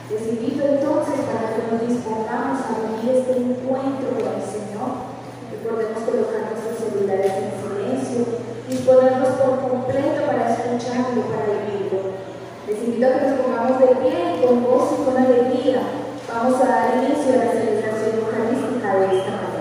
Les invito entonces para que nos dispongamos a vivir este encuentro con el Señor, que podemos colocar nuestros celulares en silencio, disponernos por completo para escucharlo, para vivirlo. Les invito a que nos pongamos de pie y con gozo y con alegría vamos a dar inicio a la celebración eucarística de esta mañana.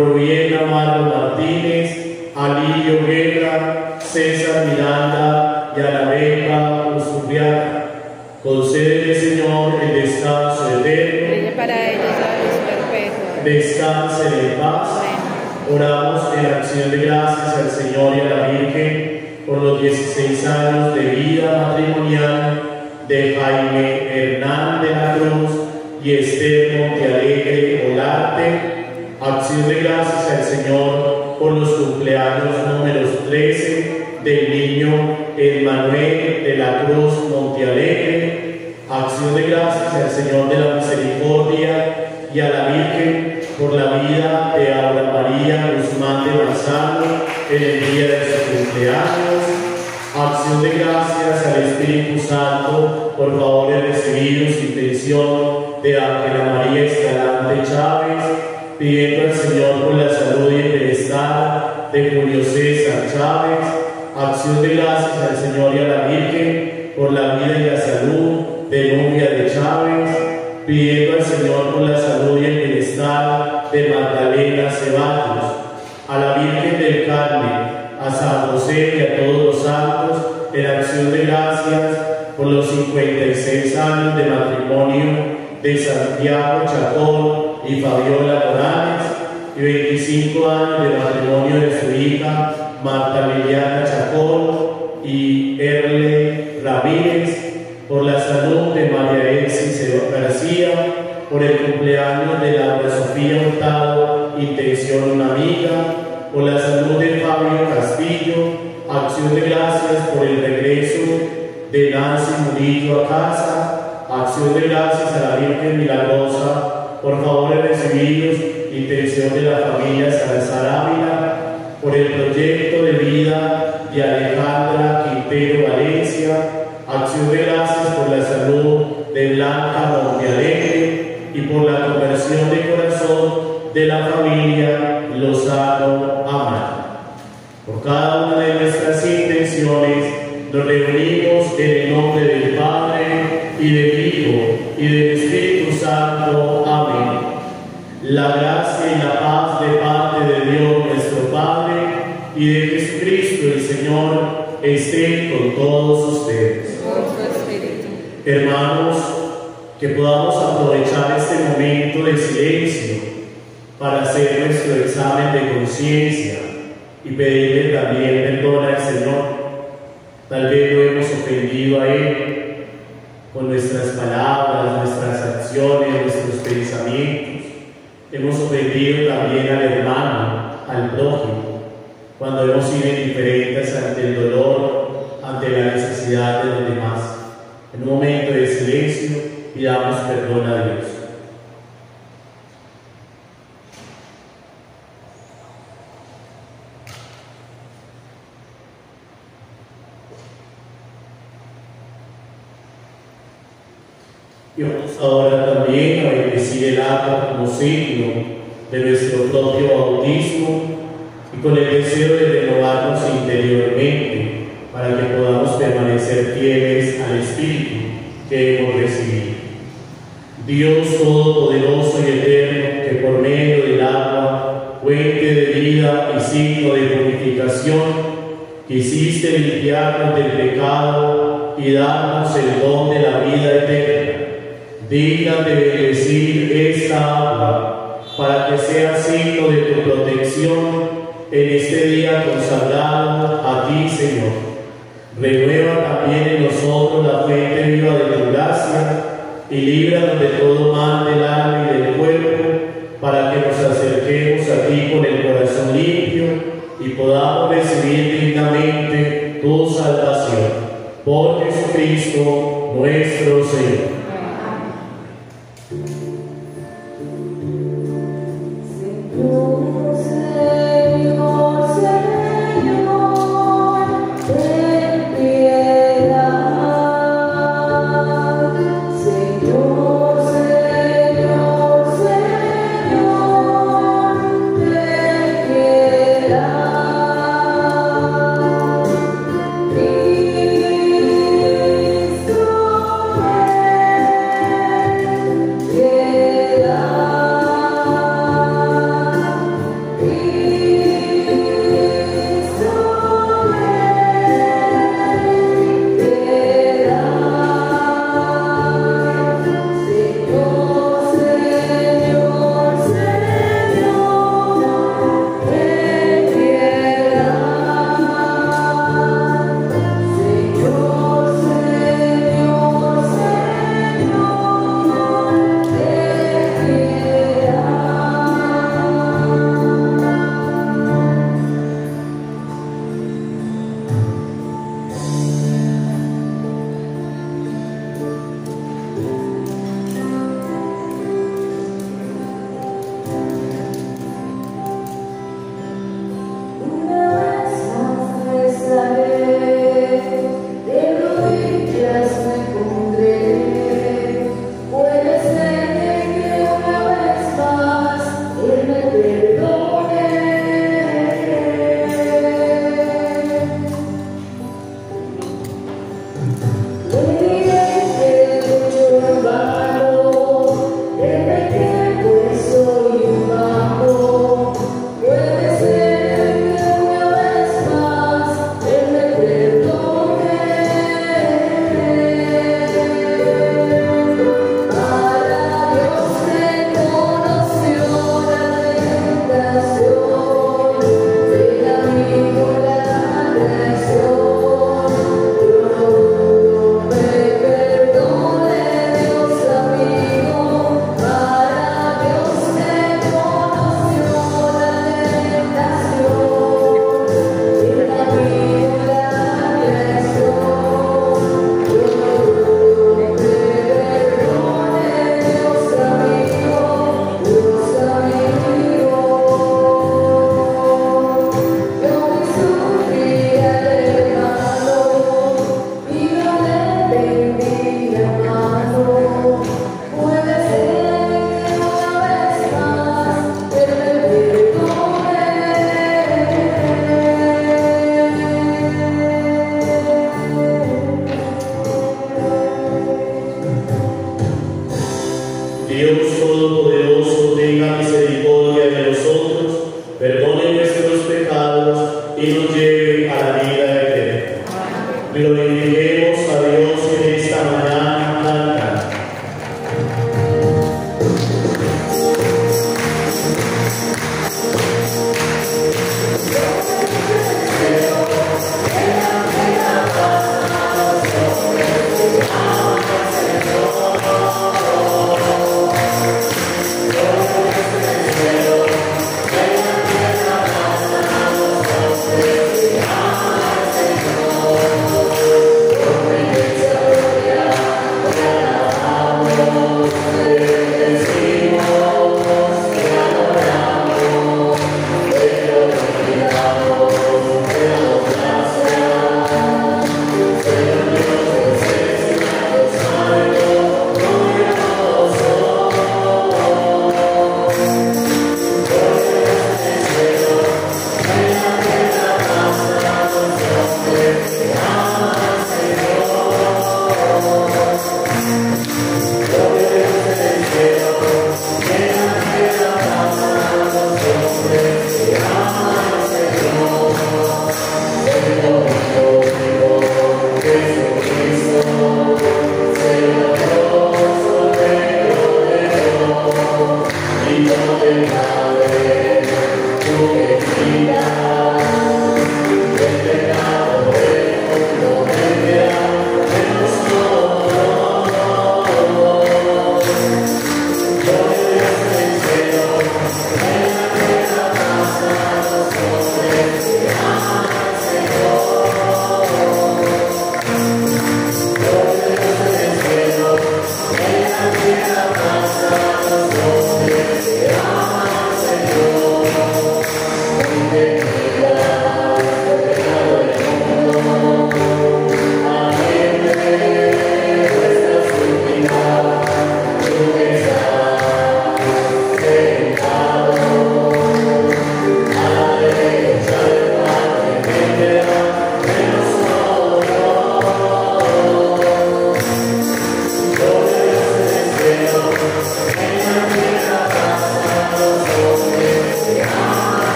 Alirio Guerra, César Miranda, y a la beca usuriaca. Concédele, Señor, el descanso eterno. Brille para ellos la luz perpetua. Descansen en paz. Oramos en acción de gracias al Señor y a la Virgen por los 16 años de vida matrimonial de Jaime Hernán de la Cruz y Esther Montealegre Olarte. Acción de gracias al Señor por los cumpleaños números 13 del niño Emmanuel de la Cruz Montealegre. Acción de gracias al Señor de la Misericordia y a la Virgen por la vida de Aura María Guzmán de Manzano en el día de su cumpleaños. Acción de gracias al Espíritu Santo por favores recibidos y petición de Ángela María Escalante Chávez, pidiendo al Señor por la salud y el bienestar de Julio César Chávez. Acción de gracias al Señor y a la Virgen por la vida y la salud de Nubia de Chávez, pidiendo al Señor por la salud y el bienestar de Magdalena Ceballos. A la Virgen del Carmen, a San José y a todos los santos, en acción de gracias por los 56 años de matrimonio de Santiago Chacón y Fabiola Morales, y 25 años de matrimonio de su hija Marta Liliana Chacón y Erle Ramírez, por la salud de María Exis García, por el cumpleaños de Laura Sofía Hurtado, intención una amiga, por la salud de Fabio Castillo, acción de gracias por el regreso de Nancy Murillo a casa, acción de gracias a la Virgen Milagrosa por favores recibidos, intención de la familia Salazar Ávila, por el proyecto de vida de Alejandra Quintero Valencia, acción de gracias por la salud de Blanca Montealegre y por la conversión de corazón de la familia Lozano Amar. Por cada una de nuestras intenciones nos reunimos en el nombre del Padre y del Hijo y del Espíritu Santo. Amén. La gracia y la paz de parte de Dios nuestro Padre y de Jesucristo el Señor estén con todos ustedes. Hermanos, que podamos aprovechar este momento de silencio para hacer nuestro examen de conciencia y pedirle también perdón al Señor. Tal vez lo hemos ofendido a Él con nuestras palabras, nuestras acciones, nuestros pensamientos. Hemos ofendido también al hermano, al prójimo, cuando hemos sido indiferentes ante el dolor, ante la necesidad de los demás. En un momento de silencio, pidamos perdón a Dios. Y vamos ahora también a bendecir el agua como signo de nuestro propio bautismo y con el deseo de renovarnos interiormente para que podamos permanecer fieles al Espíritu que hemos recibido. Dios Todopoderoso y Eterno, que por medio del agua, fuente de vida y signo de purificación, quisiste limpiarnos del pecado y darnos el don de la vida eterna, dígnate bendecir esta agua para que sea signo de tu protección en este día consagrado a ti, Señor. Renueva también en nosotros la fuente viva de tu gracia y líbranos de todo mal del alma y del cuerpo, para que nos acerquemos a ti con el corazón limpio y podamos recibir dignamente tu salvación. Por Jesucristo nuestro Señor. Cristo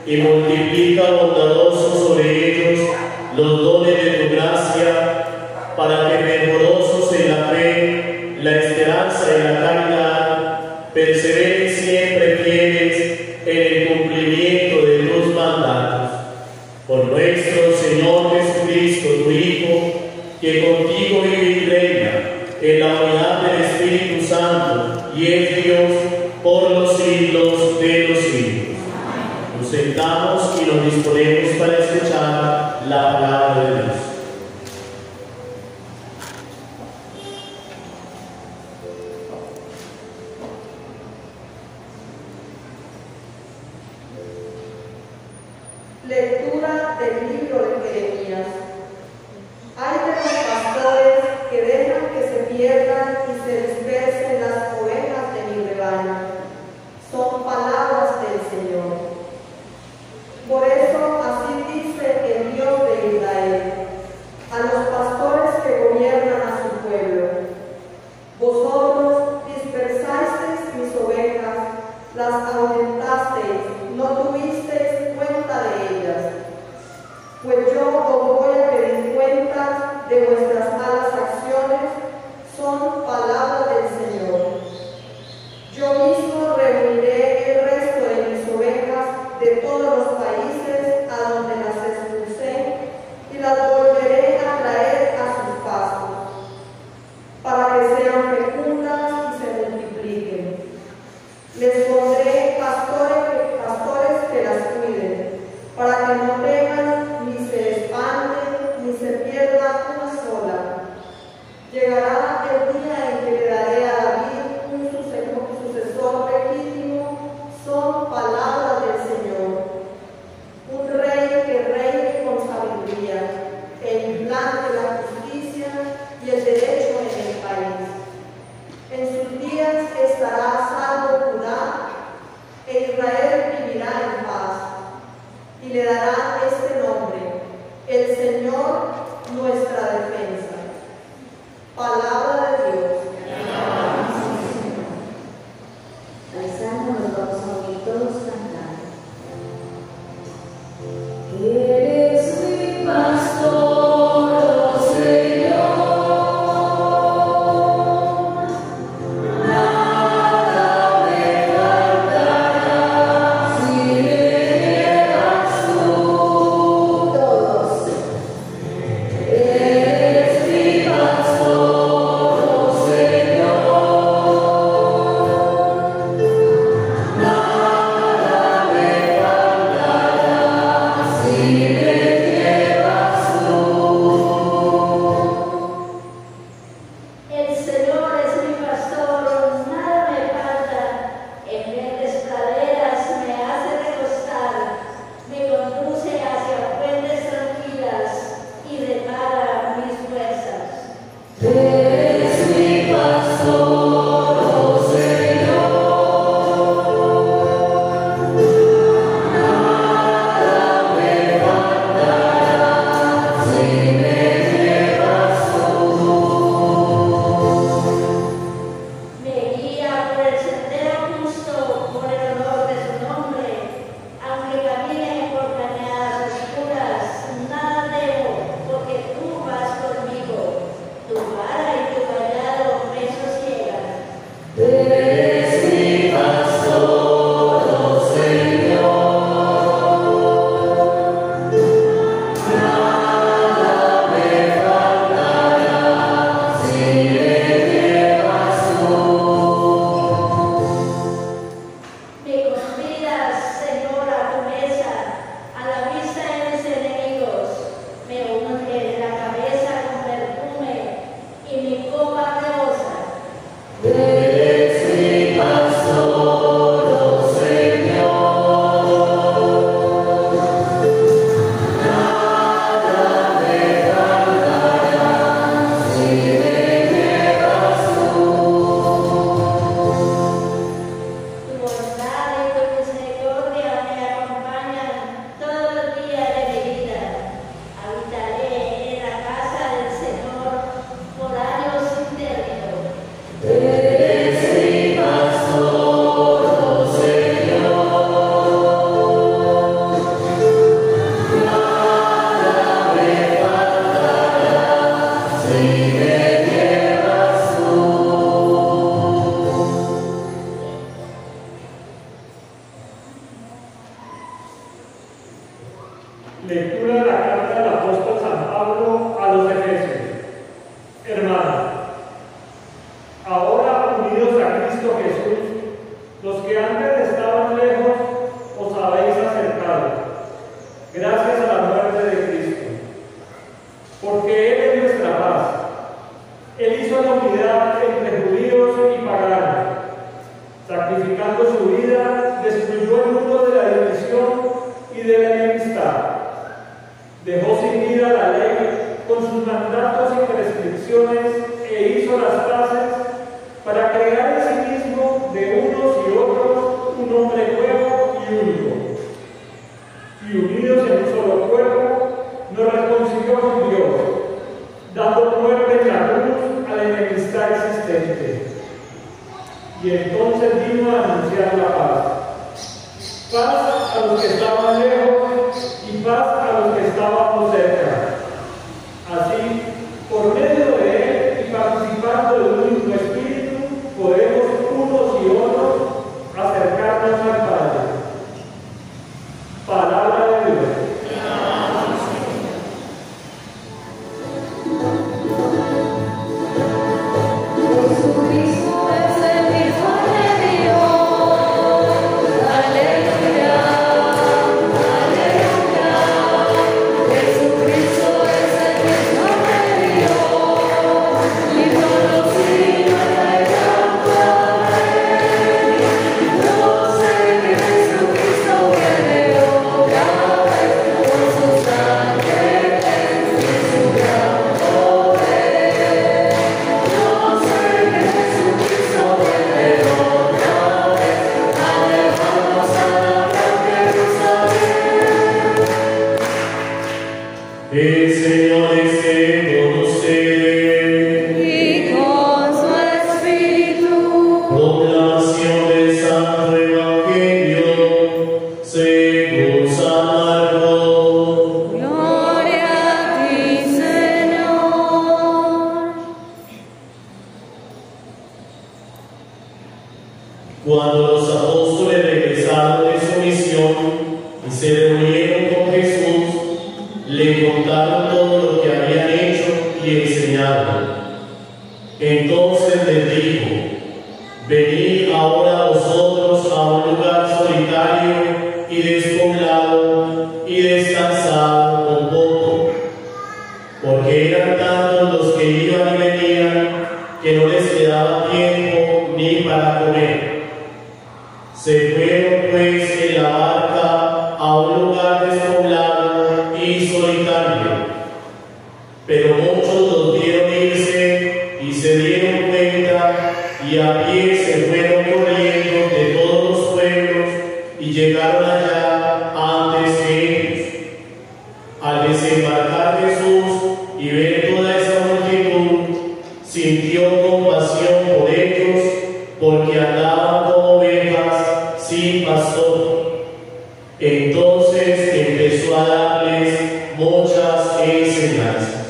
y multiplica bondadoso sobre ellos los dones de tu gracia, para que fervorosos en la fe, la esperanza y la caridad, perseveren siempre fieles en el cumplimiento de tus mandatos. Por nuestro Señor Jesucristo, tu Hijo, que contigo vive y reina en la unidad del Espíritu Santo y es Dios por los siglos de los siglos. Nos sentamos y nos disponemos para escuchar la palabra de Dios. Lectura del libro de Jeremías. Hay de los pastores que dejan que se pierdan y se dispersen las ovejas de mi rebaño. Son palabras del Señor. Por eso así dice el Dios de Israel a los pastores que gobiernan a su pueblo: vosotros dispersasteis mis ovejas, las ahuyentasteis, no tuvisteis cuenta de ellas. Pues yo os voy a Lectura de la carta del apóstol San Pablo a los Efesios. Hermanos, ahora unidos a Cristo Jesús, los que antes estaban lejos os habéis acercado, gracias a la muerte de Cristo. Porque Él es nuestra paz. Él hizo la unidad entre judíos y paganos. Sacrificando su vida, destruyó el mundo de la división y de la enemistad. Dejó sin vida la ley con sus mandatos y prescripciones e hizo las paces para crear en sí mismo de unos y otros un hombre nuevo y único. Y unidos en un solo cuerpo, nos reconcilió con Dios, dando muerte en la cruz a la enemistad existente. Y entonces vino a anunciar la paz. Paz a los que estaban lejos y paz a los que estábamos cerca. Así, por medio de Él y participando de un mismo espíritu, podemos unos y otros acercarnos al Padre. Palabra de Dios. Jesucristo es el Hijo de Dios. Aleluya, aleluya. Jesucristo es el Hijo de Dios. Y por los siglos de gran Padre. No sé que Jesucristo viene otra vez con sus ángeles y su gran poder. No sé que Jesucristo viene otra vez a llevarnos a la gran Jerusalén. El Señor esté con ustedes. Y con su espíritu. Proclamación del Santo Evangelio según San Marcos. Gloria a ti, Señor. Cuando los apóstoles regresaron de su misión y se reunieron con Jesús, le contaron todo lo que habían hecho y enseñado. Entonces les dijo: venid ahora vosotros a un lugar solitario y despoblado y descansad un poco, porque eran tantos los que iban y venían que no les quedaba tiempo ni para comer. Se fueron pues en la barca a un lugar despoblado y solitario, pero muchos los vieron irse y se dieron cuenta y a pie se fueron corriendo de todos los pueblos y llegaron allá antes que ellos. Al desembarcar Jesús y ver toda esa multitud, sintió compasión por ellos, porque andaban como ovejas sin pastor. Entonces empezó a darles muchas enseñanzas.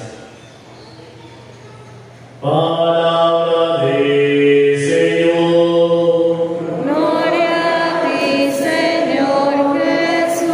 Palabra del Señor. Gloria a ti, Señor Jesús.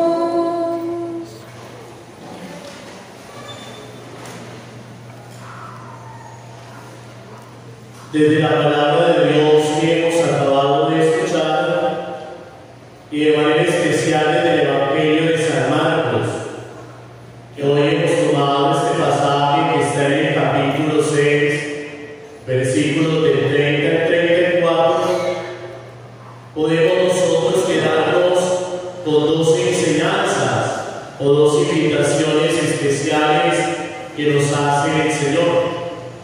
Desde la palabra de Dios que hemos acabado de escuchar, y de manera especial desde el Evangelio de San Marcos, que hoy hemos tomado este pasaje que está en el capítulo 6, versículos del 30 al 34, podemos nosotros quedarnos con dos enseñanzas o dos invitaciones especiales que nos hace el Señor.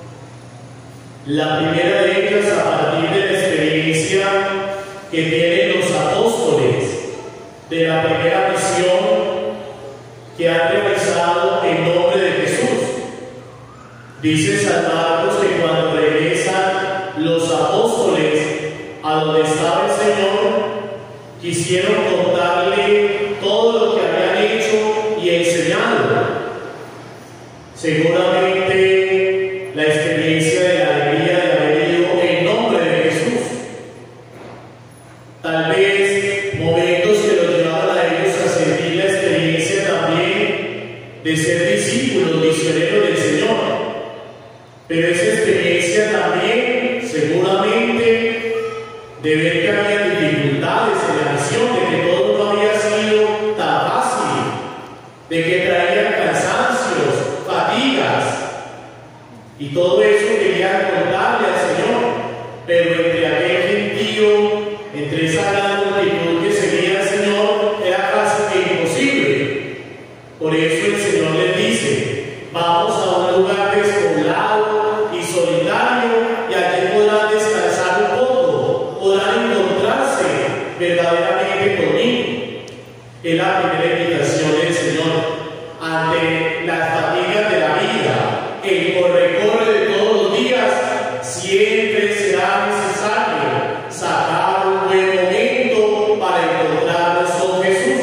La primera de ellas a partir de la experiencia que tienen los apóstoles de la primera misión que han realizado en nombre de Jesús. Dice San Marcos que cuando regresan los apóstoles a donde estaba el Señor, quisieron contarle todo lo que habían hecho y enseñado. Seguramente la experiencia de la alegría de haber ido en nombre de Jesús. Tal vez momentos que los llevaron a ellos a sentir la experiencia también de ser discípulos, misioneros del Señor. Pero esa experiencia también, seguramente, de ver que había dificultades en la misión, de que todo no había sido tan fácil, de que traían cansancios, fatigas, y todo eso querían contarle al Señor. Pero entre aquel gentío, entre esa gran multitud que seguía al Señor, era casi que imposible. Por eso el Señor les dice: vamos a un lugar despoblado y solitario, y allí podrán descansar un poco, podrán encontrarse verdaderamente conmigo. Es la primera invitación del Señor ante las fatigas de la vida, el corre-corre de todos los días. Siempre será necesario sacar un buen momento para encontrarnos con Jesús.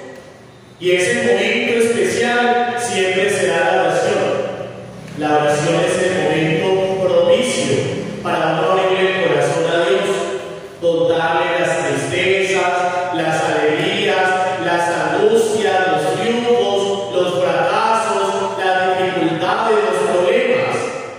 Y ese momento especial siempre será la oración. La oración es el momento propicio para uno abrirle el corazón a Dios, contarle las tristezas, las alegrías, las angustias, los triunfos, los fracasos, las dificultades, los problemas.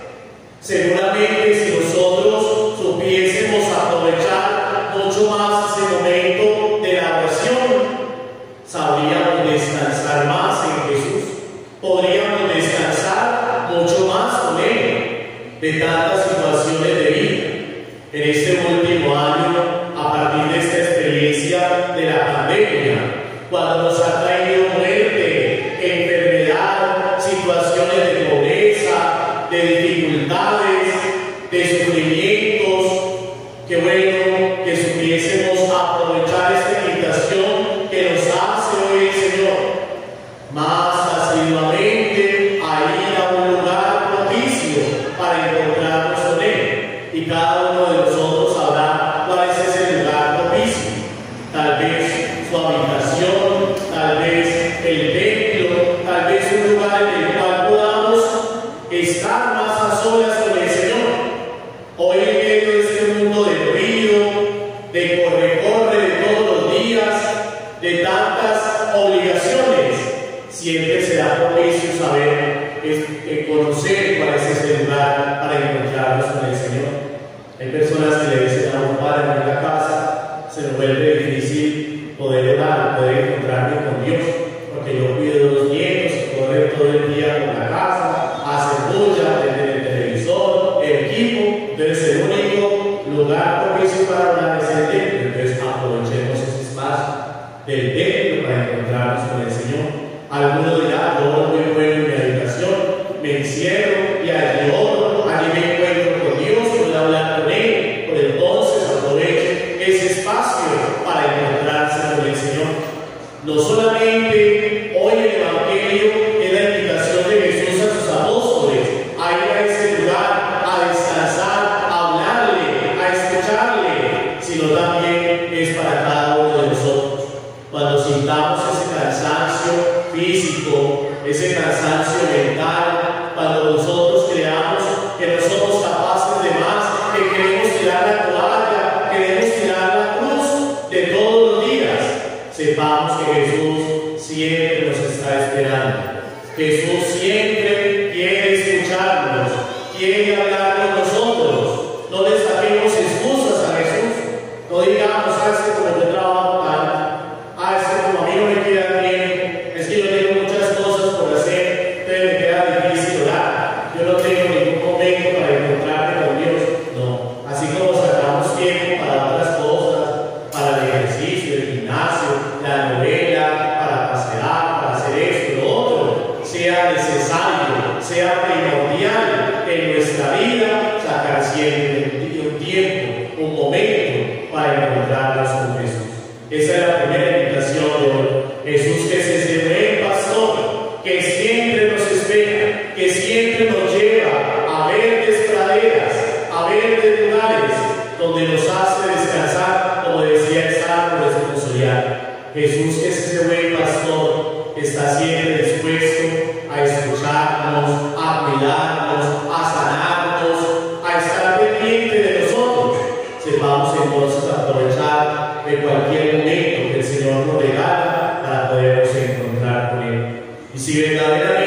Seguramente si nosotros supiésemos aprovechar mucho más ese momento de la oración, sabríamos descansar más en Jesús, podríamos descansar mucho más con Él de tantas situaciones de vida. En este último año, a partir de esta experiencia de la pandemia, cuando nos ha traído muerte, enfermedad, situaciones de pobreza, de dificultades, de sufrimientos, qué bueno que supiésemos aprovechar esta invitación que nos hace hoy el Señor, más asiduamente a ir a un lugar propicio para encontrarnos con Él. Y cada uno de nosotros sabrá cuál es ese lugar propicio. Tal vez su habitación, tal vez el templo, tal vez un lugar en el cual podamos estar más a solas con el Señor. Hoy en medio de este mundo de ruido, de corre-corre de todos los días, de tantas obligaciones, siempre será propicio saber, conocer cuál es ese lugar para encontrarnos con el Señor. Hay personas que le dicen a un padre en la casa, se nos vuelve difícil poder orar, poder encontrarme con Dios, porque yo cuido de los nietos, correr todo el día con la casa, hacer bulla, prender el televisor, el equipo. Entonces el único lugar propicio para orar es el templo. Entonces aprovechemos ese espacio del templo para encontrarnos con el Señor. Algunos dirán: yo muy bueno en mi habitación, me encierro y allí oro, allí me encuentro con Dios, puedo hablar con Él. Por entonces aproveche ese espacio para encontrarse con el Señor. No solamente hoy el Evangelio es la invitación de Jesús a sus apóstoles a ir a ese lugar, a descansar, a hablarle, a escucharle, sino también es para cada uno de nosotros. Cuando sintamos ese cansancio físico, ese cansancio mental, cuando nosotros creamos que no somos capaces de más, que queremos tirar la toalla, queremos tirar la cruz de todos los días, sepamos que Jesús siempre nos está esperando. Jesús siempre quiere escucharnos, quiere hablar con nosotros. No le saquemos excusas a Jesús. No digamos: es que como yo trabajo tanto, es que como a mí no me queda bien, es que yo tengo muchas cosas por hacer, entonces me queda difícil orar. Yo no tengo ningún momento para encontrarme con Dios. No. Así como sacamos tiempo para otras cosas, para el ejercicio, el gimnasio, la novela, para pasear, para hacer esto, lo otro, sea necesario, sea primordial en nuestra vida sacar siempre un tiempo, un momento para encontrarnos con Jesús. Esa es la primera invitación de hoy. Jesús, que es ese buen pastor, que siempre nos espera, que siempre nos lleva a verdes praderas, a verdes lugares donde nos hace descansar, como decía el Salmo responsorial. Jesús, que es ese buen pastor, que está siempre dispuesto a escucharnos, a cuidarnos, a sanarnos, a estar pendiente de nosotros. Sepamos entonces aprovechar de cualquier momento que el Señor nos regala para podernos encontrar con Él. Y si verdaderamente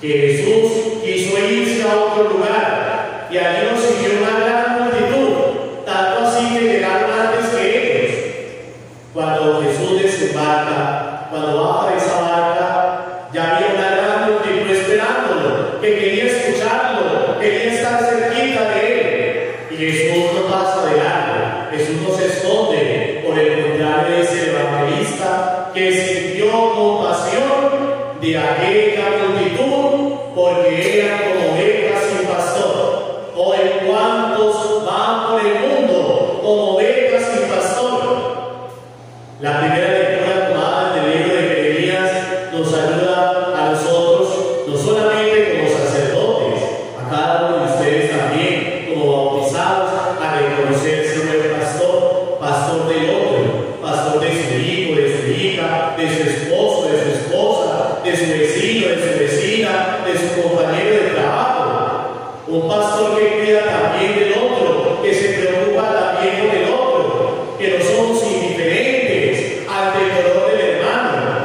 que Jesús quiso irse a otro lugar y allí nos siguió una gran multitud, tanto así que llegaron antes que ellos. Cuando Jesús desembarca, cuando baja de esa barca, ya había una gran multitud esperándolo, que quería escucharlo, quería estar cerquita de él. Y Jesús no pasa de largo, Jesús no se esconde. Por el contrario, dice el evangelista que sintió compasión de aquella multitud, porque eran como ovejas sin pastor. Hoy, ¿cuántos van por el mundo como ovejas sin pastor? La primera lectura tomada del libro de Jeremías nos ayuda a nosotros, no solamente como sacerdotes, a cada uno de ustedes también, como bautizados, a reconocerse un buen pastor, pastor del otro, pastor de su hijo, de su hija, de su esposo, de su esposa, de su vecino, de su vecina, de su compañero de trabajo. Un pastor que cuida también del otro, que se preocupa también por el otro, que no somos indiferentes ante el dolor del hermano.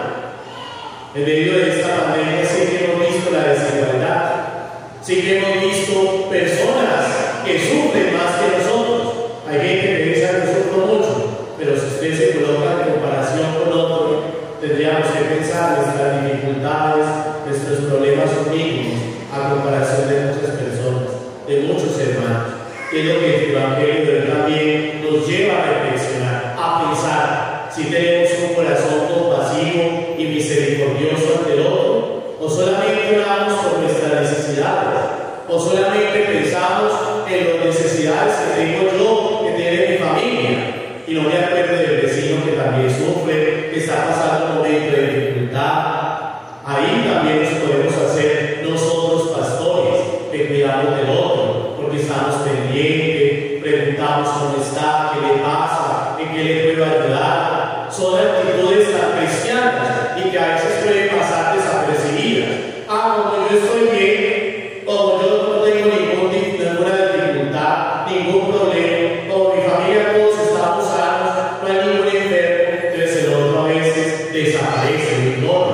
En medio de esta pandemia sí que hemos visto la desigualdad, sí que hemos visto personas que sufren más que nosotros. Hay gente que piensa que sufro mucho, pero si usted se coloca en comparación con otro, tendríamos que pensar nuestras dificultades, nuestros problemas son mínimos a comparación de muchas personas, de muchos hermanos. Es lo que el Evangelio también nos lleva a reflexionar, a pensar si tenemos un corazón compasivo y misericordioso ante el otro, o solamente oramos por nuestras necesidades, o solamente pensamos en las necesidades que tengo yo, que tiene mi familia, y no me acuerdo del vecino que también sufre, que está pasando un momento de dificultad. Ahí también nos podemos hacer nosotros pastores, que cuidamos del otro, porque estamos pendientes, preguntamos cómo está, qué le pasa, en qué le puedo ayudar. Son actitudes tan cristianas y que a veces pueden pasar desapercibidas. Como yo estoy bien, como yo no tengo ninguna dificultad, ningún problema, como mi familia todos estamos sanos, no hay ningún enfermo, entonces el otro a veces desaparece, lo ignora.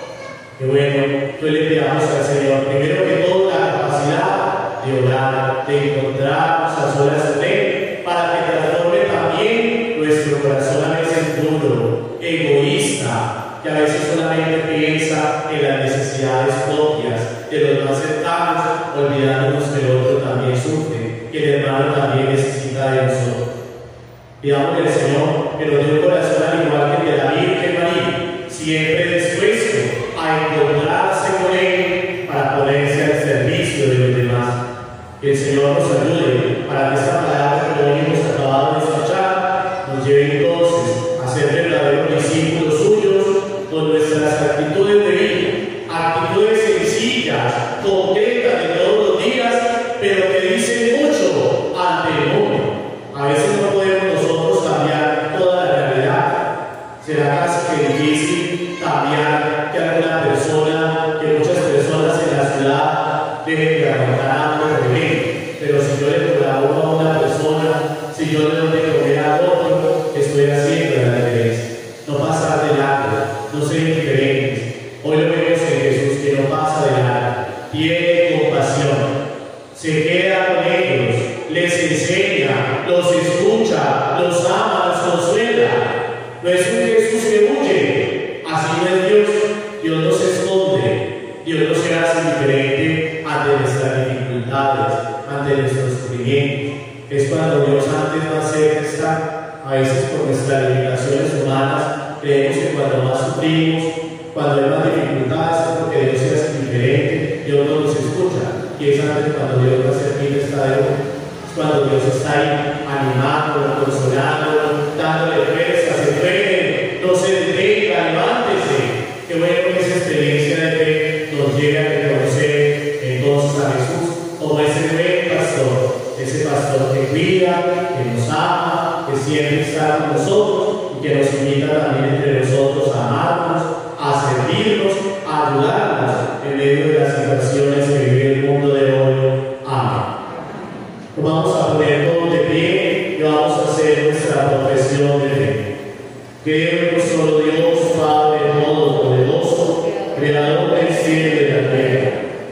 Que bueno, entonces le pidamos al Señor, primero que todo, la capacidad de orar, de encontrarnos a solas con Él, para que transforme también nuestro corazón a veces duro, egoísta, que a veces solamente piensa en las necesidades propias de los más cercanos, olvidándonos que el otro también sufre, que el hermano también necesita de nosotros. Pidámosle al Señor que nos dé un corazón al igual que el de la Virgen María, siempre dispuesto a encontrarse con Él para ponerse al servicio de los demás. Que el Señor nos ayude para que esta palabra que hoy hemos acabado de escuchar nos lleve entonces a ser verdaderos discípulos suyos con nuestras actitudes de vida, actitudes sencillas, concretas de todos los días, pero que dicen mucho ante el mundo. A veces no podemos nosotros cambiar toda la realidad. Será casi que difícil cambiar que alguna persona, que muchas personas en la ciudad dejen de aguantar hambre o vivir. Pero si yo le colaboro a una persona, si yo le doy de comer a otro, estoy haciendo la diferencia. No pasar de largo, no ser indiferentes. Hoy lo vemos en Jesús que no pasa de largo, tiene compasión, se queda con ellos, les enseña, los escucha, los ama, los consuela. No es un Jesús que huye, así no es Dios. Dios no se esconde, Dios no se hace indiferente ante nuestras dificultades, ante nuestros sufrimientos. Es cuando Dios antes más cerca está. A veces por nuestras limitaciones humanas creemos que cuando más sufrimos, cuando hay más dificultades es porque Dios se hace indiferente, Dios no nos escucha. Y es antes cuando Dios más cerquita está de uno. Es cuando Dios está ahí animando, consolando, dándole fuerzas, entrenen, no se detenga, levántese. Qué bueno que esa experiencia de fe nos lleve a reconocer entonces a Jesús como ese buen pastor, ese pastor que cuida, que nos ama, que siempre está con nosotros y que nos invita también entre nosotros a amarnos, a servirnos, a ayudarnos en medio de las situaciones que vive el mundo de hoy. Amén. Nos vamos a poner todos de pie y vamos a hacer nuestra profesión de fe. Creo en un solo Dios, Padre Todopoderoso, Creador del cielo y de la tierra,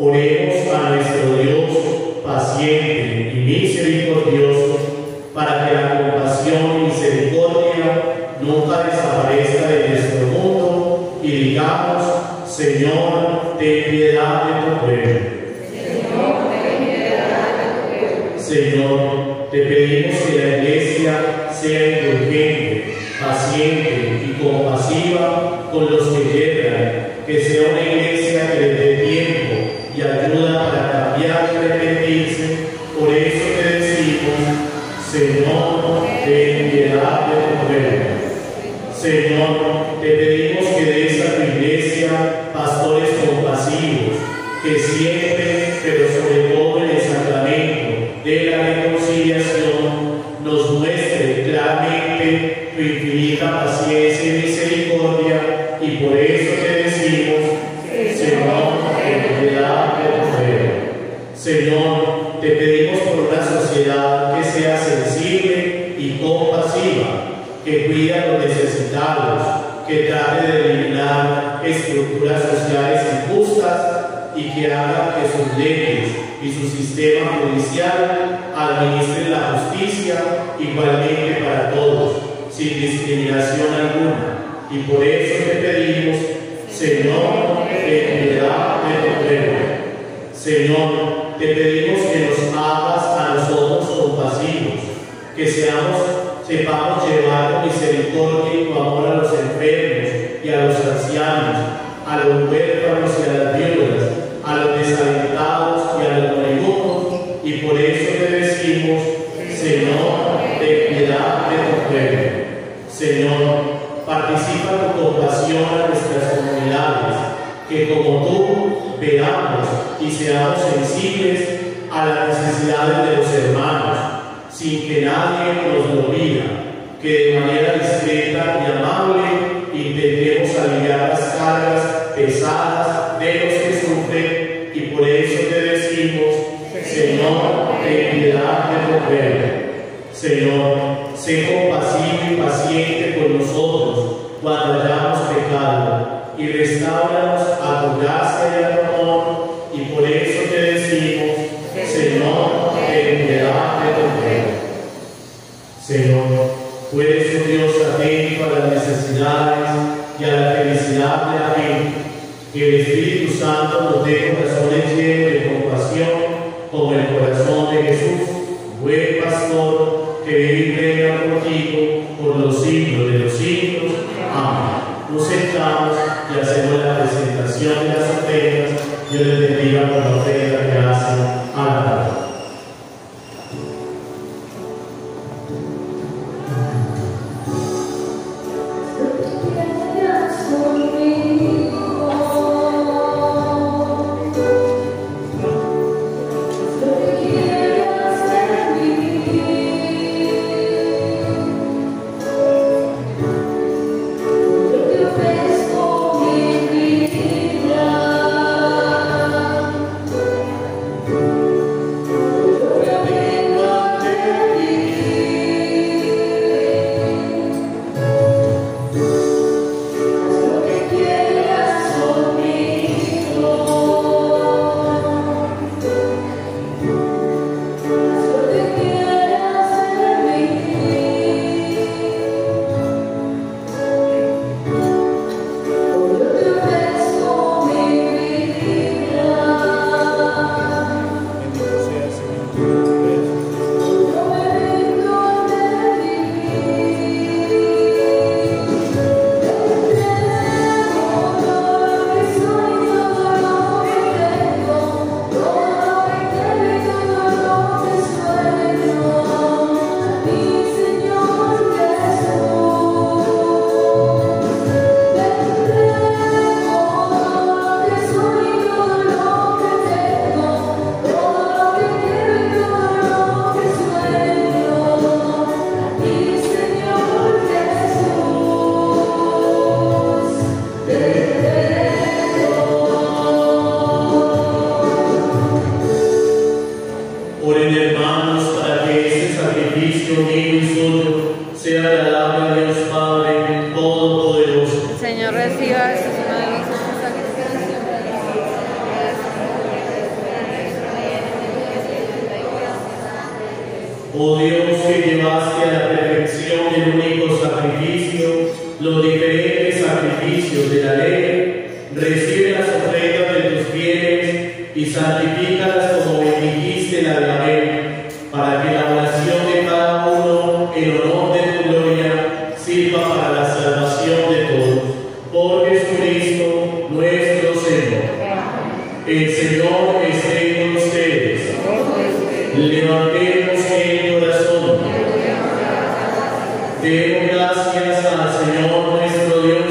Oremos a nuestro Dios paciente y misericordioso, para que la compasión y misericordia nunca desaparezca de nuestro mundo, y digamos: Señor, ten piedad de tu pueblo. Señor, te pedimos que la Iglesia sea indulgente, paciente y compasiva con los que yerran, que sea una Iglesia que les dé tiempo y ayuda para cambiar y arrepentirse. Por eso te decimos: Señor, ten piedad de tu pueblo. Señor, te pedimos que des a tu Iglesia pastores compasivos, que siempre, pero sobre todo en el sacramento de la reconciliación, nos muestre claramente tu infinita paciencia y misericordia, y por eso te decimos: Señor, ten piedad de tu pueblo. Señor, te pedimos por una sociedad que sea sensible y compasiva, que cuide a los necesitados, que trate de eliminar estructuras sociales injustas y que haga que sus leyes y su sistema judicial administren la justicia igualmente para todos, sin discriminación alguna. Y por eso te pedimos: Señor, ten piedad de tu pueblo. Señor, te pedimos que nos hagas a nosotros compasivos, que sepamos llevar con misericordia y tu amor a los enfermos y a los ancianos, a los huérfanos y a las viudas, a los desalentados y a los moribundos, y por eso te decimos: Señor, ten piedad de tu pueblo. Señor, participa tu compasión a nuestras comunidades, que como tú veamos y seamos sensibles a las necesidades de los hermanos, sin que nadie nos lo pida, que de manera discreta y amable intentemos aliviar las cargas pesadas de los que sufren, y por eso te decimos: Señor, ten piedad de tu pueblo. Señor, sé compasivo y paciente con nosotros cuando hayamos pecado, y restáuranos a tu gracia y a tu amor, y por eso te decimos: Señor, ten piedad de tu pueblo. Señor, tú eres un Dios atento a las necesidades y a la felicidad de la gente. Que el Espíritu Santo nos dé corazones llenos de compasión, como el corazón de Jesús, buen pastor, que vive y reina contigo por los siglos de los siglos. Amén. Nos sentamos y hacemos la presentación de las ofrendas. Dios les bendiga por la ofrenda que hacen a la palabra. Oh Dios, que llevaste a la perfección el único sacrificio, los diferentes sacrificios de la ley, recibe las ofrendas de tus fieles y santifícalas como bendijiste la de Abel, para que la oración de cada uno en honor de tu gloria sirva para la salvación de todos. Por Jesucristo nuestro Señor. El Señor esté con ustedes. Levantemos el corazón. Demos gracias al Señor nuestro Dios.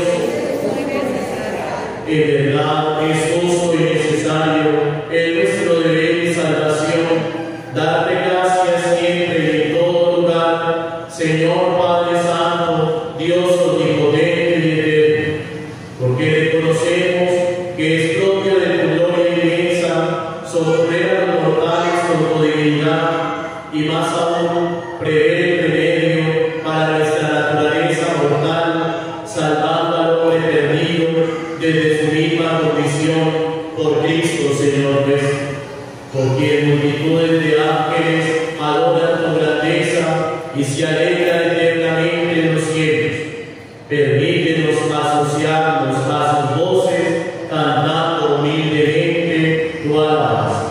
En verdad es justo y necesario, es nuestro deber y salvación, darte gracias siempre y en todo lugar, Señor Padre Santo, Dios omnipotente y eterno, porque reconocemos que es propio de tu gloria inmensa socorrer a los mortales con tu divinidad y más aún prever el remedio para nuestra naturaleza mortal, salvando al hombre perdido desde su misma condición por Cristo Señor nuestro, por quien multitudes de ángeles adoran tu grandeza y se alegran eternamente en los cielos. Permítenos asociarnos a sus voces, cantando humildemente tu alabanza.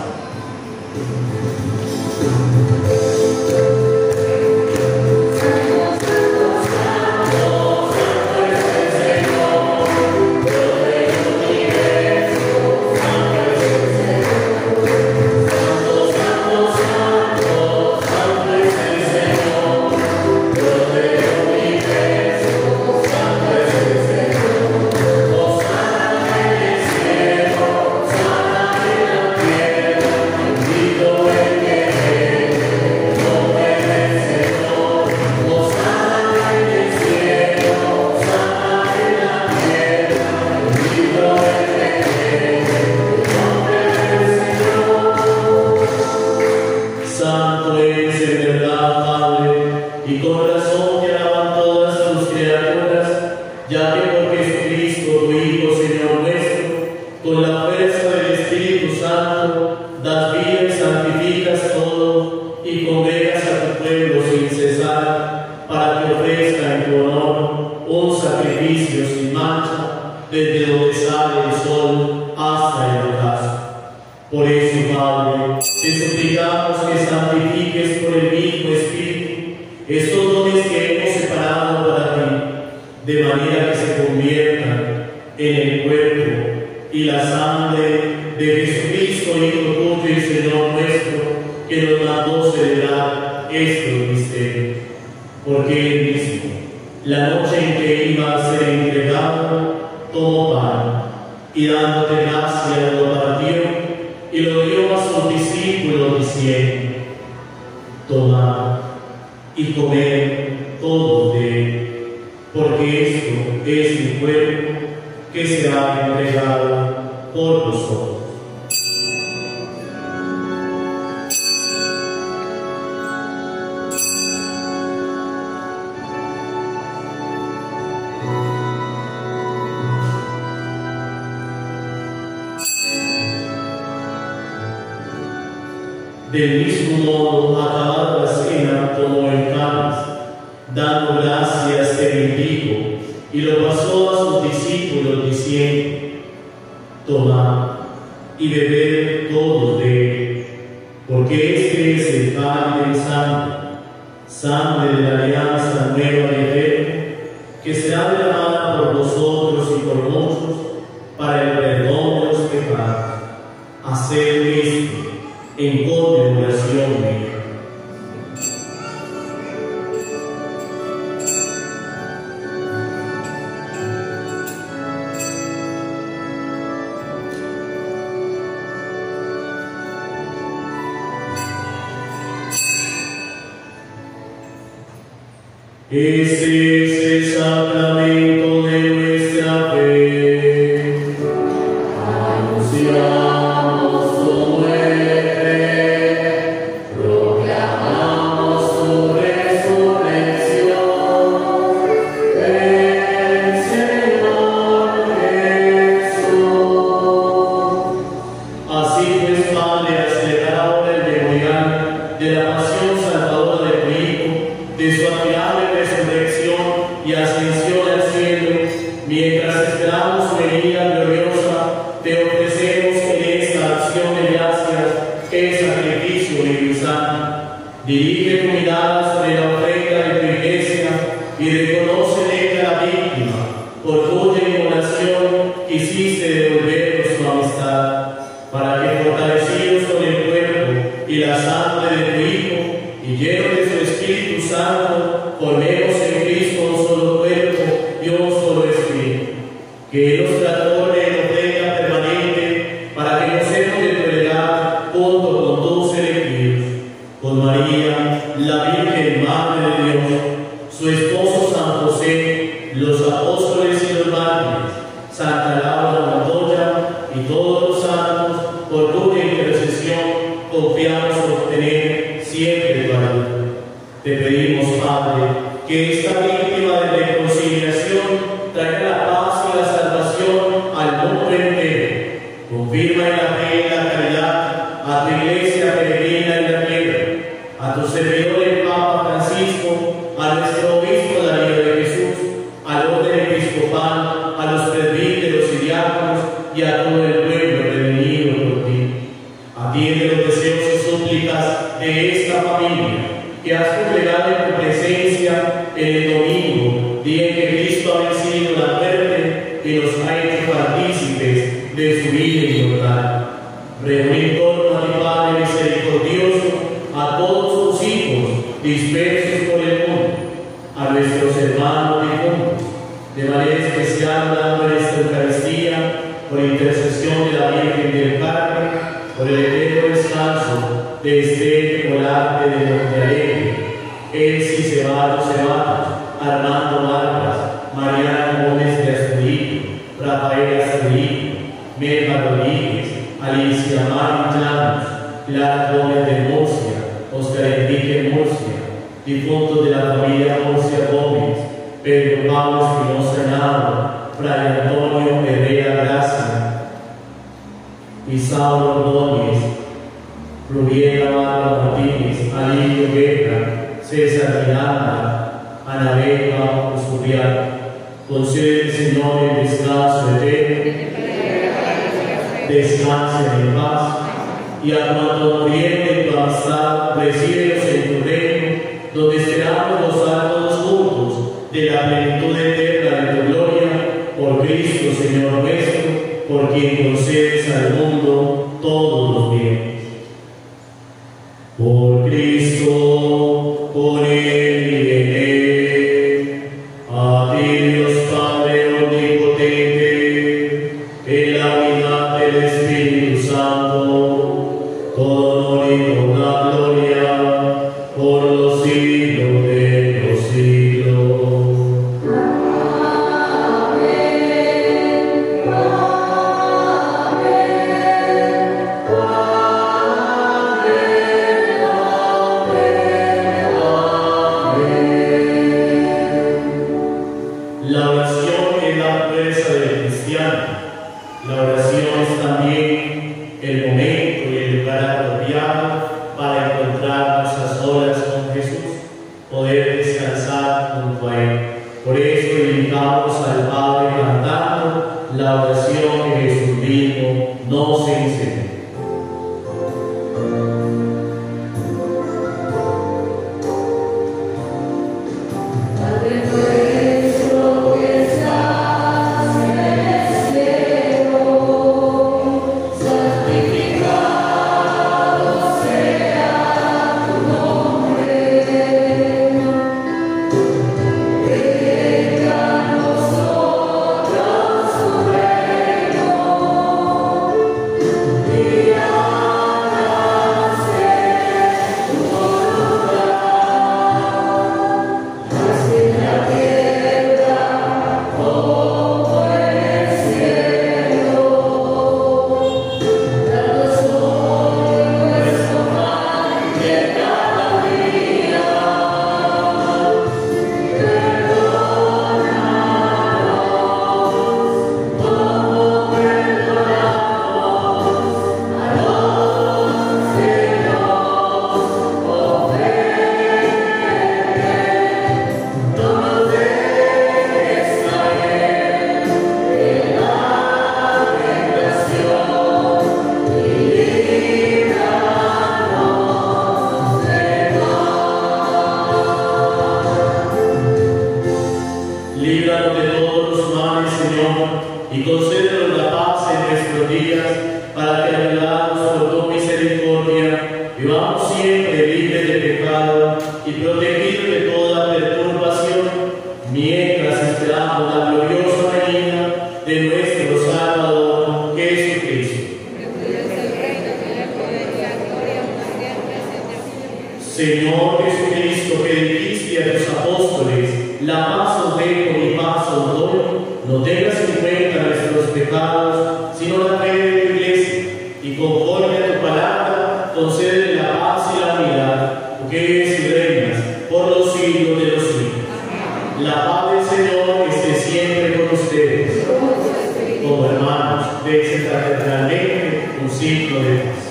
Del mismo modo, acabada la cena, tomó el cáliz, dando gracias, te bendijo, y lo pasó a sus discípulos, diciendo: Tomad y bebed todos de él, porque este es el pan del sangre de la alianza nueva y eterna, que será derramada por vosotros y por muchos para el perdón de los pecados. Haced esto en conmemoración mía. Este es el sacramento de nuestra fe. Anunciamos su muerte, proclamamos su resurrección. El Señor Jesús. Así pues, Padre, has declarado el memorial de la pasión salvadora de acción de gracias es sacrificio vivo y santo. Dirige tu mirada sobre la ofrenda de tu iglesia y reconoce en ella la víctima, por cuya inmolación quisiste devolvernos tu amistad, para que fortalecidos con el cuerpo y la sangre de tu Hijo y llenos de su Espíritu Santo, formemos en Cristo un solo cuerpo y un solo espíritu. Que Él nos transforme en ofrenda permanente para que gocemos de tu heredad junto con tus elegidos, con María, la Virgen Madre de Dios, su esposo San José, los apóstoles y los mártires, Santa Laura Montoya y todos los santos, por cuya intercesión confiamos obtener siempre tu ayuda. Te pedimos, Padre, que esta víctima de reconciliación traiga la paz y la salvación al mundo entero. Confirma en la fe y la caridad a tu iglesia peregrina en la tierra, a tu servidor el Papa Francisco, a nuestro obispo Darío de Jesús, al orden episcopal, a los presbíteros y diáconos y a todo el pueblo redimido por ti. Atiende los deseos y súplicas de esta familia que has congregado en tu presencia en el domingo, día en que Cristo ha vencido la muerte y nos ha hecho partícipes de su vida inmortal. Reúne en torno a ti, Padre misericordioso, a todos tus hijos dispersos por el mundo, a nuestros hermanos difuntos, de manera especial dando en esta Eucaristía, por intercesión de la Virgen del Carmen, por el eterno descanso de Esther Volante de Montealegre, Elsie Ceballos, Armando Vargas, Mariano Gómez de Astudillo, Rafael Astudillo, Melba Rodríguez, Alicia Mari Llanos, Clara Gómez de Murcia, Oscar Enrique Murcia, difuntos de la familia Murcia Gómez, Pedro Pablo Espinosa Nava, Fray Antonio Herrera Gracia, Isauro Ordóñez, Rubiela Mara Martínez, Alilio Guerra, César Miranda, Anabela Usubial. Concede, Señor, el descanso eterno, descansen en paz, y a cuanto murieron en tu amistad, recíbelos en tu reino, donde esperamos gozar todos juntos de la plenitud eterna de tu gloria, por Cristo, Señor nuestro, por quien concedes al mundo todos los bienes. Por Cristo, por Él y en Él, a ti Dios Padre omnipotente, en la unidad del Espíritu Santo, todo honor y toda gloria, por los siglos de los siglos. La oración es la fuerza del cristiano. La oración es también el momento y el lugar apropiado para encontrarnos a solas con Jesús, poder descansar junto a Él. Por eso invitamos al Padre cantando la oración que Jesús mismo nos enseñó. Nosotros su reino. Señor Jesucristo, que dijiste a tus apóstoles, la paz os dejo, mi paz os doy, no tengas en cuenta nuestros pecados, sino la fe de tu iglesia, y conforme a tu palabra, concede la paz y la unidad, tú que eres y reinas por los siglos de los siglos. La paz del Señor esté siempre con ustedes. Como hermanos, dense fraternalmente un signo de paz.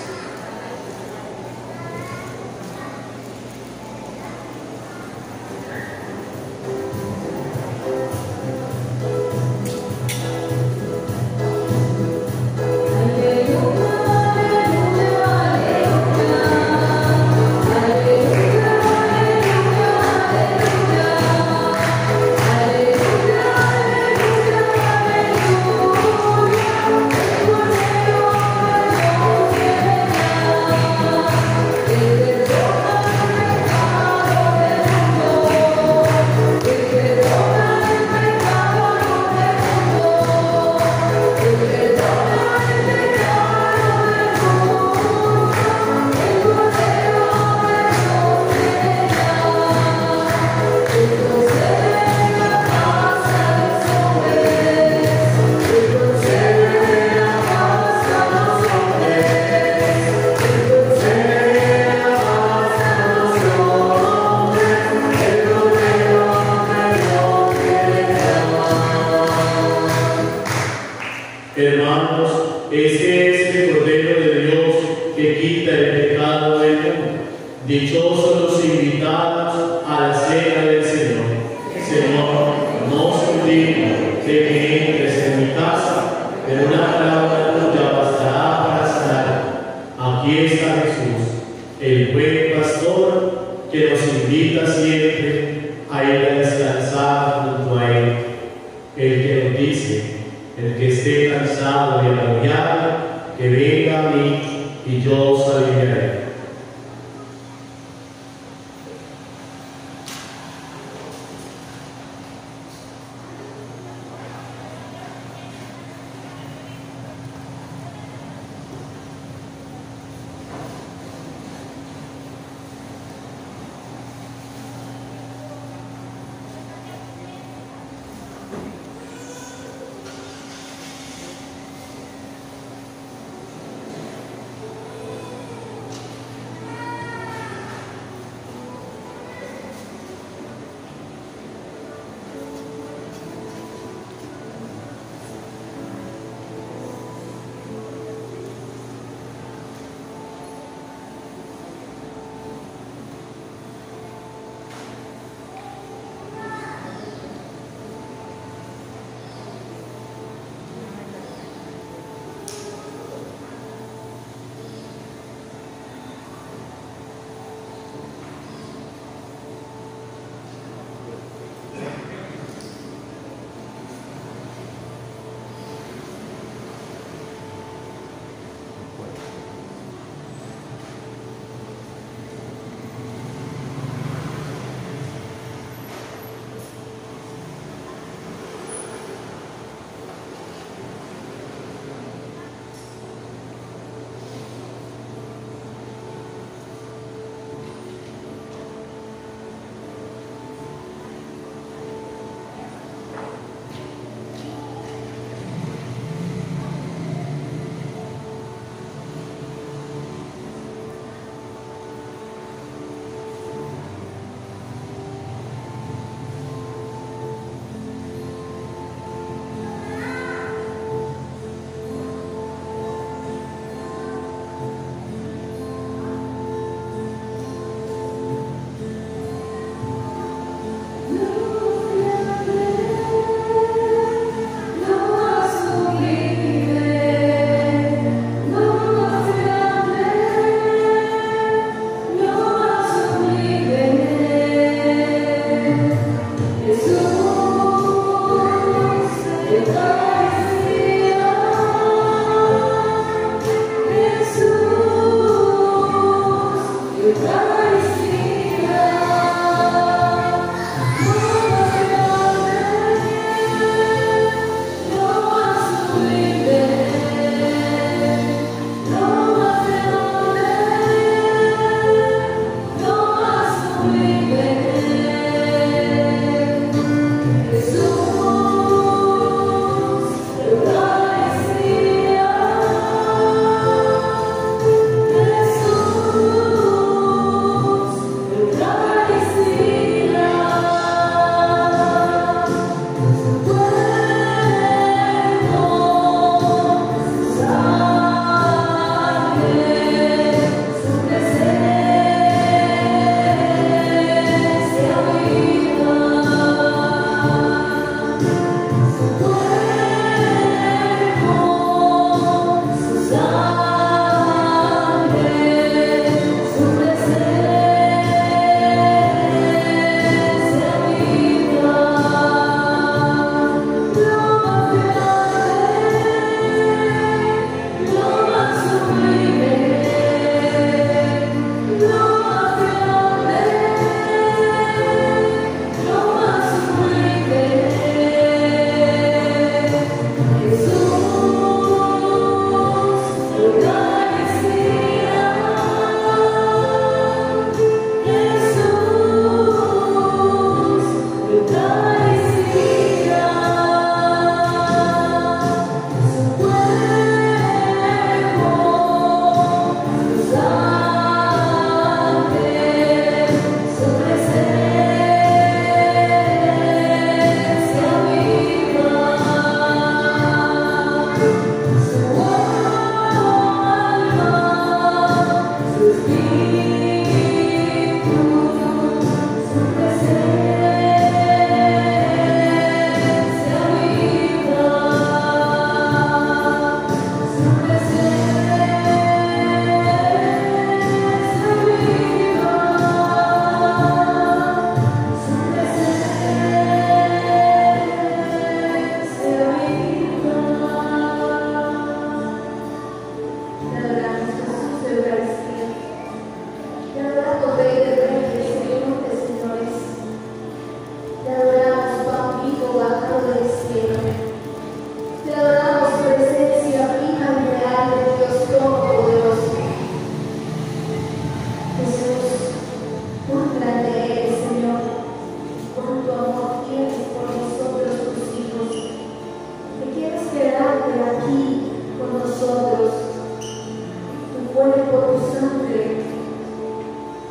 Hermanos, ese es el Cordero de Dios que quita el pecado del mundo. Dichosos los invitados a la cena del Señor. Señor, no soy digno de que entres en mi casa, pero una palabra tuya bastará para sanar. Aquí está Jesús, el buen pastor que nos invita siempre a ir a descansar junto a Él. El que nos dice: el que esté cansado y agobiado, que venga a mí y yo os aliviaré.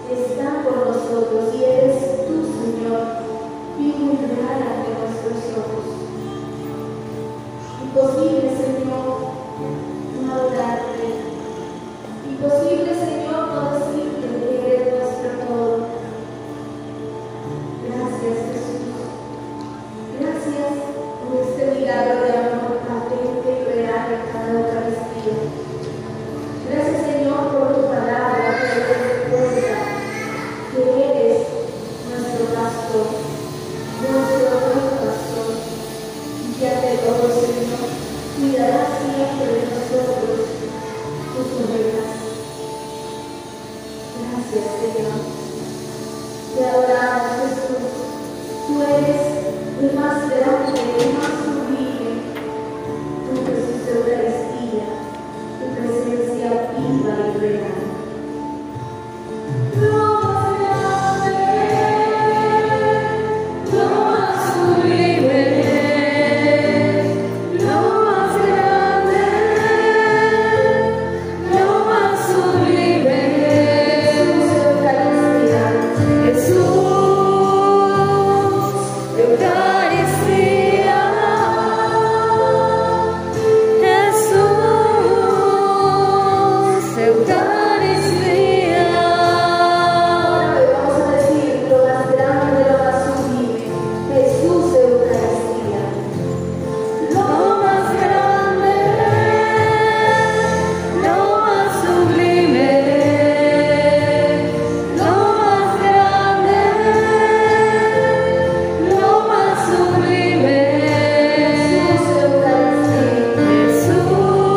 está con nosotros y eres tú, Señor, vivo y real ante nuestros ojos. Imposible, Señor, no adorarte. Imposible, Señor, no decirte que eres nuestro todo. Gracias, Jesús. Gracias por este milagro de amor patente y real en cada Eucaristía. Gracias, Señor, por tu palabra que nos recuerda que eres nuestro pastor, nuestro buen pastor, y que ante todo, Señor, cuidarás siempre de nosotros, tus ovejas. Gracias, Señor. Te adoramos, Jesús. Tú eres el más grande, el más sublime. Tu Jesús de Eucaristía, tu presencia viva y real. Lo más grande, lo más sublime, lo más grande, lo más sublime. Jesús, Eucaristía, Jesús, Eucaristía. Vamos a decir lo más grande, lo más sublime, Jesús, Eucaristía. Lo más grande, lo más sublime, lo más grande, lo más sublime, Jesús, Eucaristía. Jesús,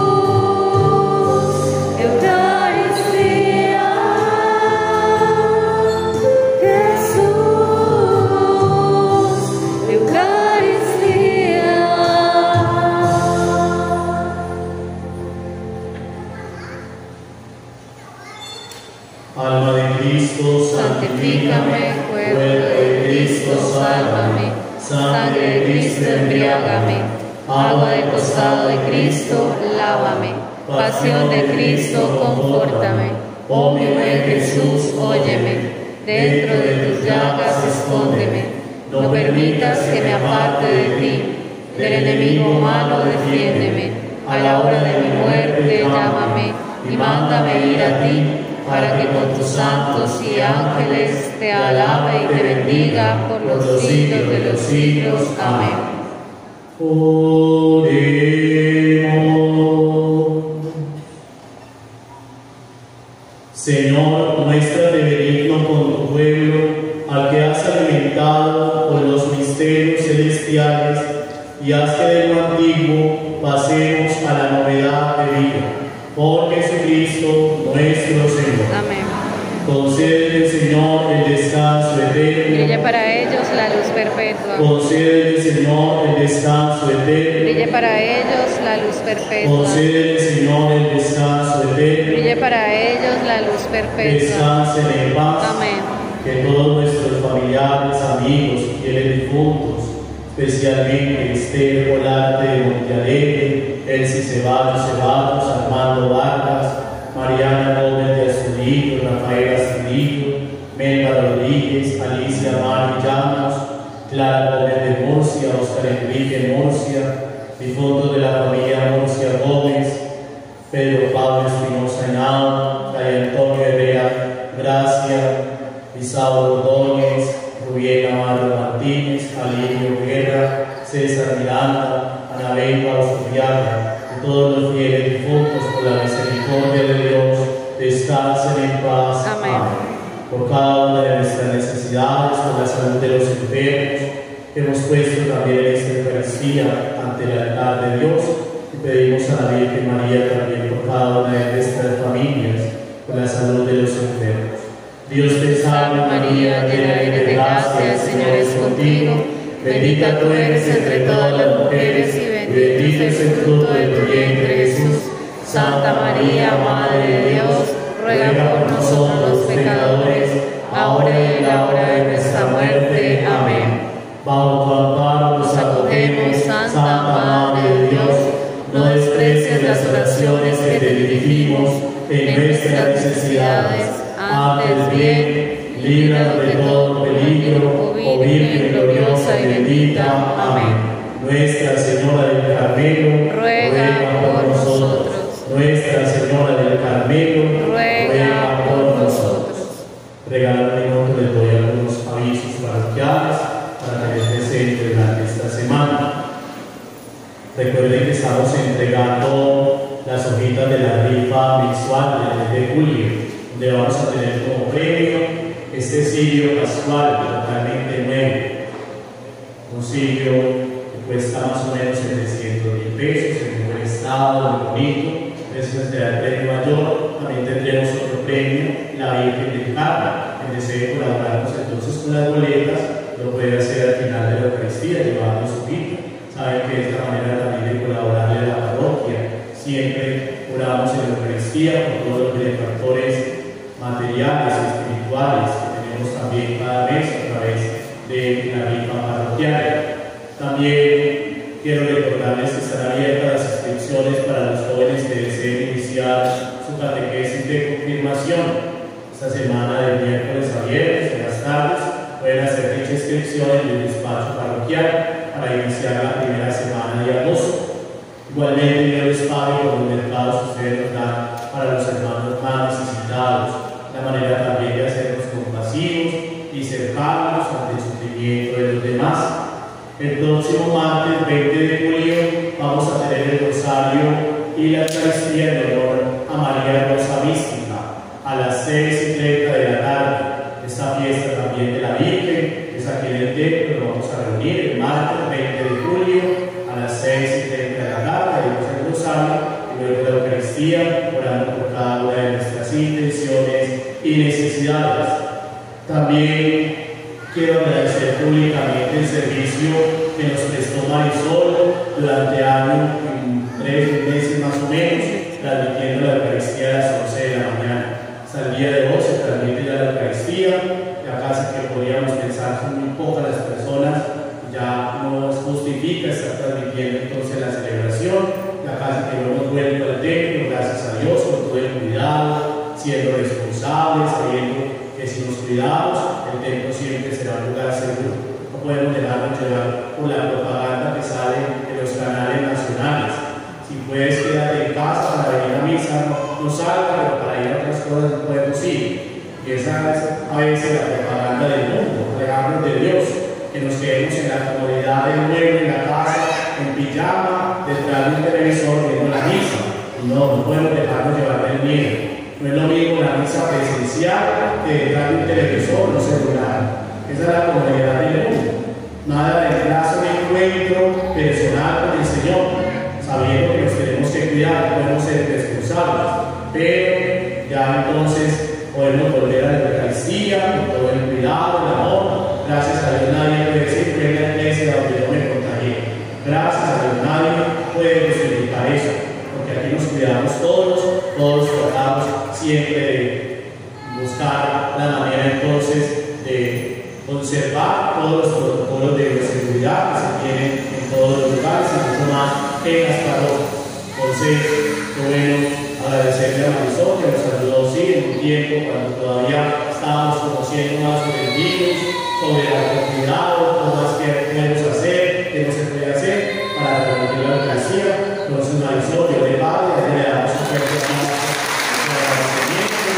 Eucaristía. Jesús, Eucaristía. Alma de Cristo, santifícame, cuerpo de Cristo, sálvame, sangre de Cristo, embriágame, agua del costado de Cristo, lávame, pasión de Cristo, confórtame, oh mi buen Jesús, óyeme, dentro de tus llagas escóndeme, no permitas que me aparte de ti, del enemigo malo defiéndeme, a la hora de mi muerte llámame, y mándame ir a ti, para que con tus santos y ángeles te alabe y te bendiga por los siglos de los siglos. Amén. Oremos. Señor, muéstrate benigno con tu pueblo, al que has alimentado con los misterios celestiales, y haz que de lo antiguo pasemos a la novedad de vida. Por Jesucristo nuestro Señor. Amén. Concédele, Señor, el descanso eterno. Brille para ellos la luz perpetua. Concédele, Señor, el descanso eterno. Brille para ellos la luz perpetua. Concédele, Señor, el descanso eterno. Brille para ellos la luz perpetua. Descansen en paz. Amén. Que todos nuestros familiares, amigos y fieles difuntos, especialmente Esther Volante de Montealegre, Elsie Ceballos, Armando Vargas, Mariana Gómez de Astudillo, Rafael Astudillo, Melba Rodríguez, Alicia Mari Llanos, Clara Gómez de Murcia, Oscar Enrique Murcia, difuntos de la familia Murcia Gómez, Pedro Pablo Espinosa Henao, Fray Antonio Herrera Gracia, Isauro Ordóñez, Rubén Amaro Martínez, Alirio Guerra, César Miranda, Anabel Pausufiaga, y todos los fieles difuntos por la misericordia de Dios, descansen en paz. Amén. Por cada una de nuestras necesidades, por la salud de los enfermos, hemos puesto también esta Eucaristía ante el altar de Dios y pedimos a la Virgen María también por cada una de nuestras familias, por la salud de los enfermos. Dios te salve María, llena eres de gracia, el Señor es contigo, bendita tú eres entre todas las mujeres y bendito es el fruto de tu vientre Jesús. Santa María, Madre de Dios, ruega por nosotros los pecadores, ahora y en la hora de nuestra muerte. Amén. Bajo tu amparo nos acogemos, Santa Madre de Dios, no desprecies las oraciones que te dirigimos en nuestras necesidades. Antes bien, líbranos de todo peligro, oh Virgen gloriosa y bendita. Amén. Nuestra Señora del Carmelo, ruega por nosotros. Nuestra Señora del Carmelo, ruega por nosotros. Regalan minutos, les doy algunos avisos parroquiales para que les presente durante esta semana. Recuerden que estamos entregando las hojitas de la rifa mensual del mes de julio, donde vamos a tener como premio este cirio pascual totalmente nuevo. Un cirio que cuesta más o menos 700.000 pesos, en buen estado, muy bonito. Eso es el premio mayor. También tendremos otro premio, la Virgen del Carmen. Quien desee colaborarnos entonces con las boletas, lo puede hacer al final de la Eucaristía, llevando su hojita. Saben que de esta manera también de colaborarle a la parroquia. Siempre oramos en la Eucaristía por todos los benefactores materiales y espirituales que tenemos también cada mes a través de la rifa parroquial. También quiero recordarles que están abiertas las inscripciones para los jóvenes que deseen iniciar su catequesis de confirmación. Esta semana, de miércoles a viernes, en las tardes, pueden hacer dicha inscripción en el despacho parroquial para iniciar la primera semana de agosto. Igualmente, yo les pago por los mercados que ustedes nos dan para los hermanos más necesitados. La manera también de hacernos compasivos y cercanos ante el sufrimiento de los demás. El próximo martes 20 de julio vamos a tener el rosario y la Eucaristía en honor a María Rosa Mística a las 6:30 de la tarde. Esta fiesta también de la Virgen es aquí en el templo. Nos vamos a reunir el martes 20 de julio a las 6:30 de la tarde. Haremos el rosario y luego la Eucaristía, orando por cada una de nuestras intenciones y necesidades. También quiero agradecer públicamente el servicio que nos prestó Marisol durante años, en 3 meses más o menos, transmitiendo la Eucaristía a las 11 de la mañana. Hasta el día de hoy se transmite ya la Eucaristía. La casa que podíamos pensar son muy pocas las personas, ya no justifica estar transmitiendo entonces la celebración. La casa que no hemos vuelto al templo, gracias a Dios, con todo el cuidado, siendo responsables, sabiendo que si nos cuidamos, el templo siempre será un lugar seguro. No podemos dejarnos llevar por la propaganda que sale en los canales nacionales. Si puedes quedarte en casa para venir a misa, no salga, pero para ir a otras cosas no podemos ir. Y esa es a veces la propaganda del mundo, alejarnos de Dios, que nos quedemos en la comodidad del mueble, en la casa, en pijama, detrás de un televisor, viendo la misa. No podemos dejarnos llevar del miedo. No es lo mismo la misa presencial que detrás de un televisor o celular. Esa es la comodidad del mundo. Nada de enlace, un encuentro personal con el Señor, sabiendo que nos tenemos que cuidar, podemos ser responsables, pero ya entonces podemos volver a la Eucaristía con todo el cuidado, el amor. Gracias a Dios nadie puede decir que en la iglesia donde yo me contagié. Gracias a Dios nadie puede justificar eso, porque aquí nos cuidamos todos tratamos siempre de buscar la manera entonces de conservar todos los protocolos de bioseguridad que se tienen en todos los lugares y mucho más en las parroquias. Entonces, qué bueno agradecerle a Marisol que nos ayudó en un tiempo cuando todavía estábamos conociendo más sobre el virus, sobre el autocuidado, cómo más que podemos hacer, qué no se puede hacer para transmitir la Eucaristía. Entonces, Marisol, yo le pago y le damos un fuerte agradecimiento.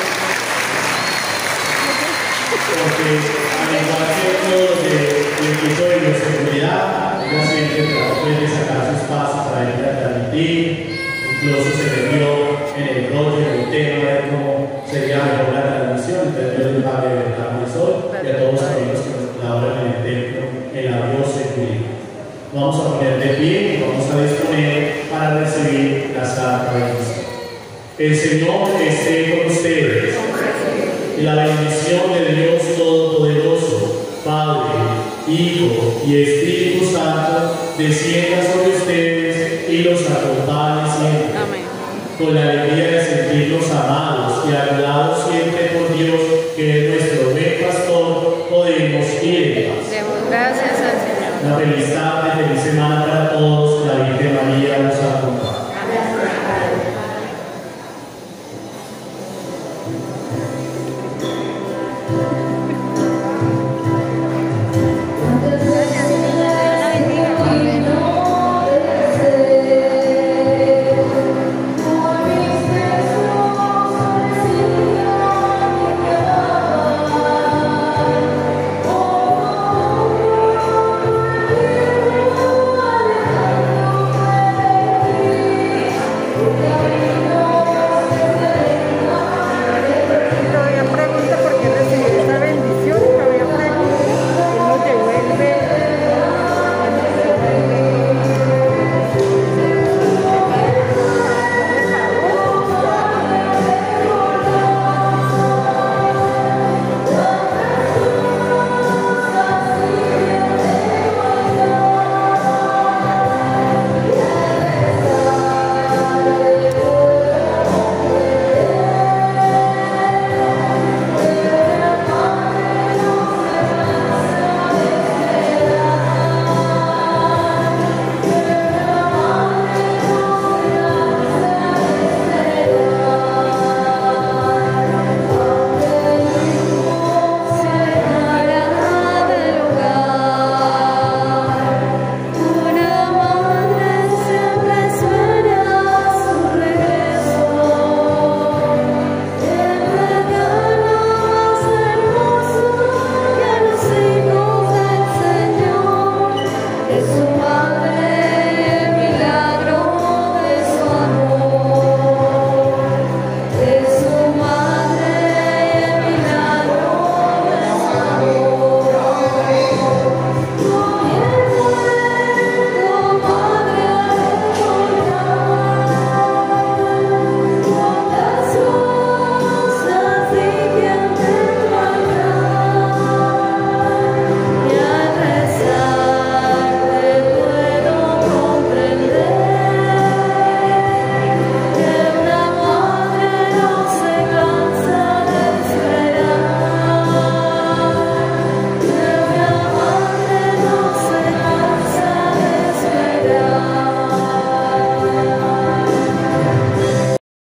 Porque al igual que todos el equipo de bioseguridad, ella siempre trató de sacar sus pasos para ir a transmitir. Incluso se metió en el rollo, en el tema de cómo sería mejor la transmisión. Entonces yo les pago de verdad a Marisol y a todos los amigos que nos colaboran en el templo en la bioseguridad. Vamos a poner de pie y vamos a disponer para recibir la Santa Bendición. El Señor esté con ustedes. Y la bendición de Dios Todopoderoso, Padre, Hijo y Espíritu Santo, descienda sobre ustedes y los acompañe siempre. Amén. Con la alegría de sentirnos amados y ayudados siempre por Dios, que es nuestro buen pastor, podemos ir en paz. Demos gracias al Señor. Una feliz tarde, feliz semana para todos. La Virgen María nos acompañe.